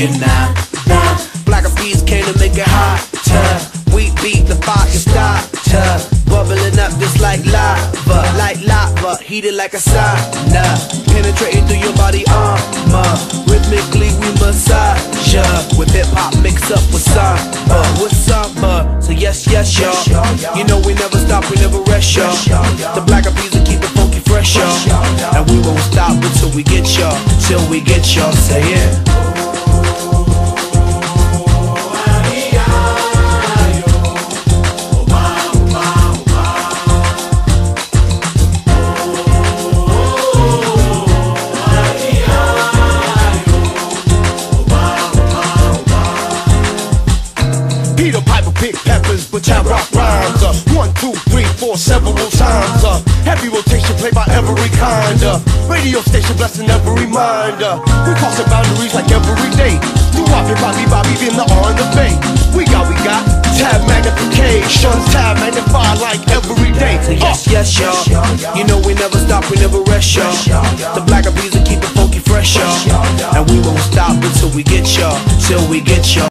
rockin' now. Black Eyed Peas came to make it hotter. We beat the fire starter, bubbling up just like lava, heated like a sauna, penetrating through your body armor. Rhythmically we massage ya, with hip hop mixed up with samba, So yes, y'all. You know we never stop, we never rest, y'all. The Black Eyed Peas will keep it funky fresh, y'all. And we won't stop until we get y'all, till we get y'all. Say it. Peter Piper pick peppers, but I rock rhymes. 1, 2, 3, 4, several times. Heavy rotation played by every kind. Radio station blessing every mind. We crossing boundaries like every day. Do Bobby, in the R and the Bay. We got tab magnification, tab magnified like every day. Yes, y'all. You know we never stop, we never rest, y'all. The Black Eyed Peas will keep it funky fresh, y'all. And we won't stop until we get y'all, till we get y'all.